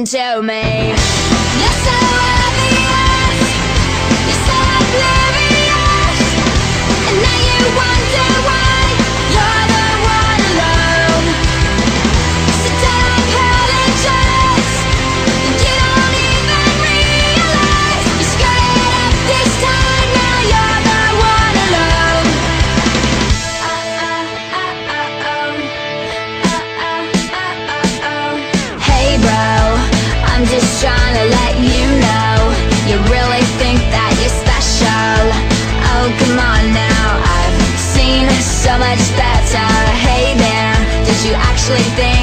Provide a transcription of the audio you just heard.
listen to me. You're so obvious, you're so oblivious, and now you wonder why you're the one alone. So don't apologize, you don't even realize you screwed it up this time. Now you're the one alone. Hey bro, I'm just trying to let you know, you really think that you're special. Oh come on now, I've seen so much better. Hey there, did you actually think